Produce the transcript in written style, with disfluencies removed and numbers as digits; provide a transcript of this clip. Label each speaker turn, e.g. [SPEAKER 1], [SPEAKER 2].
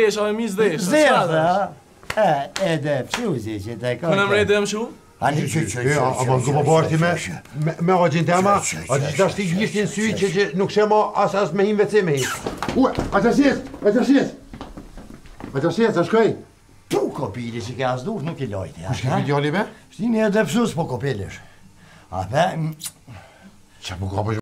[SPEAKER 1] Zerda. Edep شو زي كده
[SPEAKER 2] كنا مريدم شو؟
[SPEAKER 3] Ama babarti me hacin tema, hacin dashti gjishtin sy që nuk shema as me him vetë me him. Atërsies, a shkoj?
[SPEAKER 1] Tu kopili që ke as dur nuk I lojti.
[SPEAKER 3] Shke djali me?
[SPEAKER 1] Shtini edepsus po kopilish. A be...
[SPEAKER 3] Qa po ka